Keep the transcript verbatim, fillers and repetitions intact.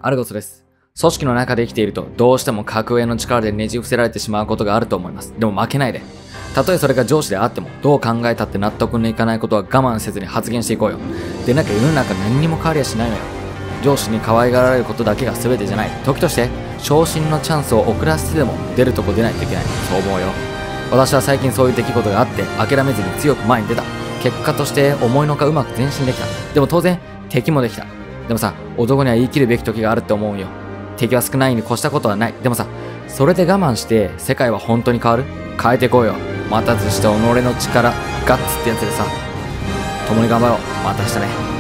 アルゴスです。組織の中で生きていると、どうしても格上の力でねじ伏せられてしまうことがあると思います。でも負けないで。たとえそれが上司であっても、どう考えたって納得のいかないことは我慢せずに発言していこうよ。でなきゃ世の中何にも変わりはしないのよ。上司に可愛がられることだけが全てじゃない。時として、昇進のチャンスを遅らせてでも出るとこ出ないといけない。そう思うよ。私は最近そういう出来事があって、諦めずに強く前に出た。結果として思いのほかうまく前進できた。でも当然、敵もできた。でもさ、男には言い切るべき時があるって思うよ。敵は少ないに越したことはない。でもさ、それで我慢して世界は本当に変わる？変えていこうよ。待たずして己の力、ガッツってやつでさ。共に頑張ろう。また明日ね。